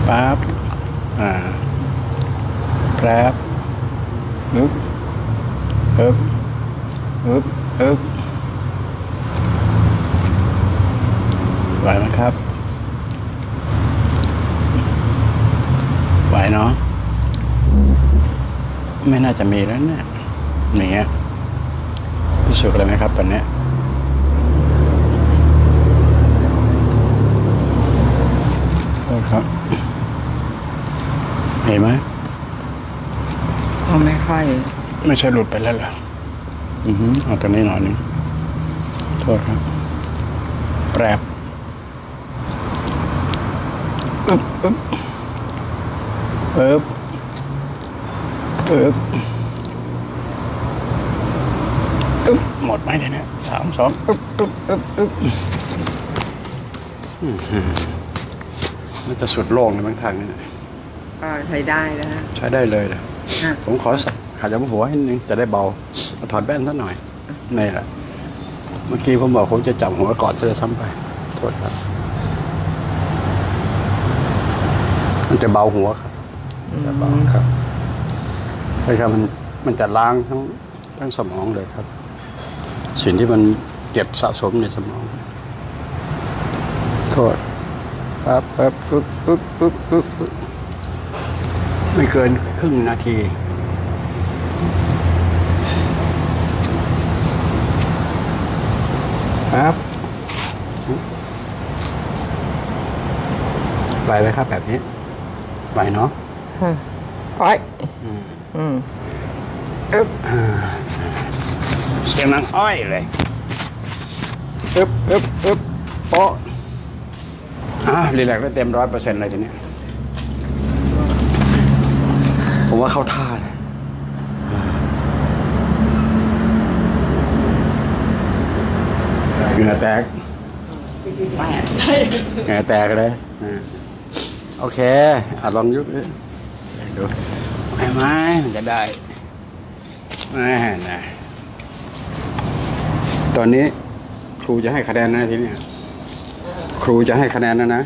ปั๊บแป๊บอึ๊บอึ๊บอึ๊บอึ๊บไหวไหมครับไหวเนาะไม่น่าจะมีแล้วเนี่ยอย่างเงี้ยรู้สึกอะไรไหมครับตอนนี้ครับเห็นไหมก็ไม่ค่อยไม่ใช่หลุดไปแล้วเหรอเอาตัวนี้หน่อยนึงโทษครับแปรบอึ๊บอึ๊บอึ๊บอึ๊บอึ๊บหมดไหมเนี่ย3 2อึ๊บอึ๊บอึ๊บอึ๊บมันจะสุดโล่งในบางทางนี่ใช้ได้นะใช้ได้เลยนะผมขอขยับหัวให้นึงจะได้เบาถอดแว่นซะหน่อยนี่แหละเมื่อกี้ผมบอกผมจะจับหัวกอดจะซ้ำไปโทษครับมันจะเบาหัวครับจะเบาครับใช่ครับมันจะล้างทั้งสมองเลยครับสิ่งที่มันเก็บสะสมในสมองโทษปั๊บปึ๊บปึ๊บปึ๊บปึ๊บไม่เกินครึ่งนาทีครับไปเลยครับแบบนี้ไปเนาะไปเสียงนางอ้อยเลยอึ๊บอึ๊บอึ๊บโป๊ะรีแลกซ์ได้เต็ม100%เลยทีนี้ผมว่าเข้าท่าเลยเหงื่อแตกเหงื่อแตกเลยโอเคลองยุบดูไหมมันจะได้นะตอนนี้ครูจะให้คะแนนนะทีนี้ครูจะให้คะแนนนะ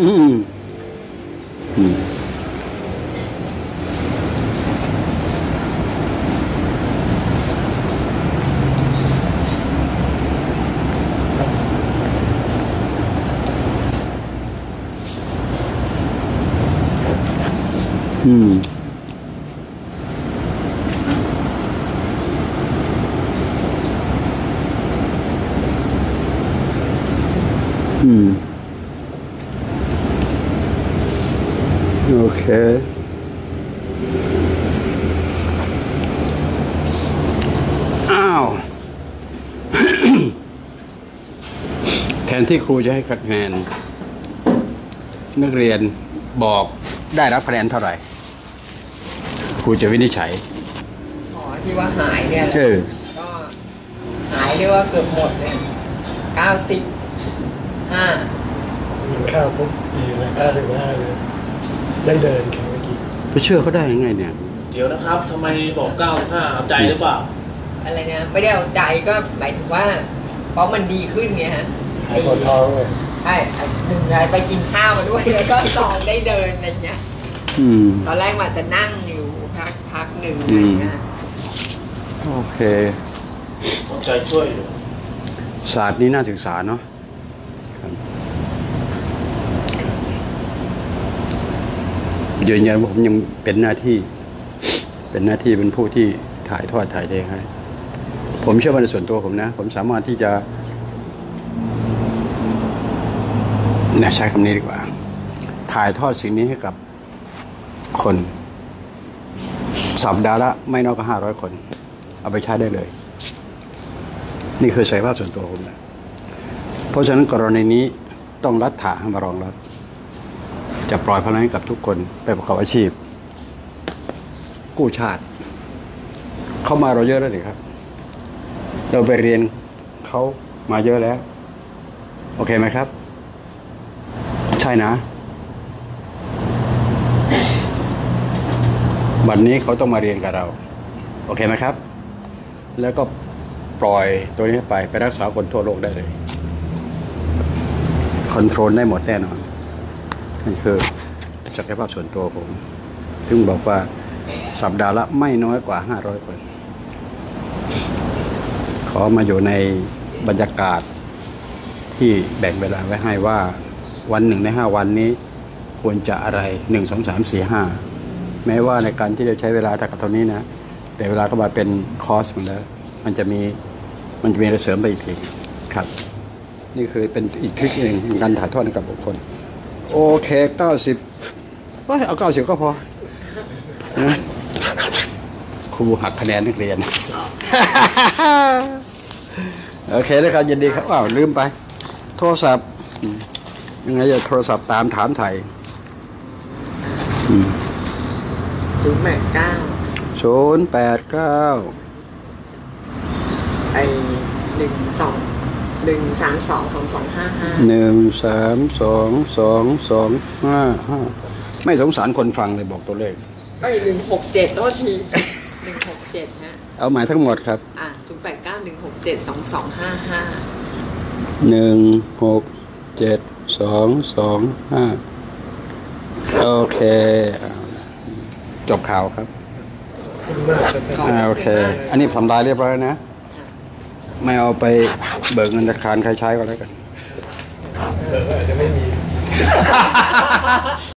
โอเคแทนที่ครูจะให้คะแนนนักเรียนบอกได้รับคะแนนเท่าไหร่ครูจะวินิจฉัยที่ว่าหายเนี่ยก็หายเรียกว่าเกือบหมดเลย95 กินข้าวปุ๊บดีเลย95เลยได้เดินแค่เมื่อกี้ไปเชื่อเขาได้ยังไงเนี่ยเดี๋ยวนะครับทำไมบอก95เอาใจหรือเปล่าอะไรนะไม่ได้เอาใจก็หมายถึงว่าเพราะมันดีขึ้นไงฮะปวดท้องเลยใช่1ไปกินข้าวมาด้วยแล้วก็2ได้เดินอะไรเงี้ยตอนแรกมันจะนั่งอยู่พักหนึ่งอะไรเงี้ยโอเคใจช่วยศาสตร์นี้น่าศึกษาเนาะยืนยันว่าผมยังเป็นหน้าที่เป็นผู้ที่ถ่ายทอดถ่ายเทให้ผมเชื่อว่าในส่วนตัวผมนะผมสามารถที่จะใช้คำนี้ดีกว่าถ่ายทอดสิ่งนี้ให้กับคนสัปดาห์ละไม่น้อยกว่า500 คนเอาไปใช้ได้เลยนี่คือศักยภาพส่วนตัวผมนะเพราะฉะนั้นกรณีนี้ต้องรัฐาให้มารองรับจะปล่อยพลังให้กับทุกคนไปประกอบอาชีพกู้ชาติเข้ามาเราเยอะแล้วนี่ครับเราไปเรียนเขามาเยอะแล้วโอเคไหมครับใช่นะบัดนี้เขาต้องมาเรียนกับเราโอเคไหมครับแล้วก็ปล่อยตัวนี้ไปรักษาคนทั่วโลกได้เลยคอนโทรลได้หมดแน่นอนนั่นคือศักยภาพส่วนตัวผม ซึ่งบอกว่าสัปดาห์ละไม่น้อยกว่า500 คน ขอมาอยู่ในบรรยากาศที่แบ่งเวลาไว้ให้ว่าวันหนึ่งใน5 วันนี้ควรจะอะไร1 2 3 4 5แม้ว่าในการที่จะใช้เวลาเท่านี้นะแต่เวลาก็มาเป็นคอร์สหมดแล้วมันจะมีอะไรเสริมไปอีกทีครับ นี่คือเป็นอีกทริคหนึ่งในการถ่ายทอดให้กับบุคคลโอเค90เอา90ก็พอนะครูหักคะแนนนักเรียน โอเคเลยครับยินดีครับอ้าวลืมไปโทรศัพท์ยังไงจะโทรศัพท์ตามถามไทย 089 089 ไอ1322255 1322255ไม่สงสารคนฟังเลยบอกตัวเลขเอ้ย167โทษที167ฮะเอาหมายทั้งหมดครับ 089167225 1672225โอเคจบข่าวครับขอบคุณมากครับโอเค อันนี้ทำลายเรียบร้อยนะ ไม่เอาไปเบิกเงินธนาคารใครใช้ก็แล้วกันเดี๋ยวอาจจะไม่มี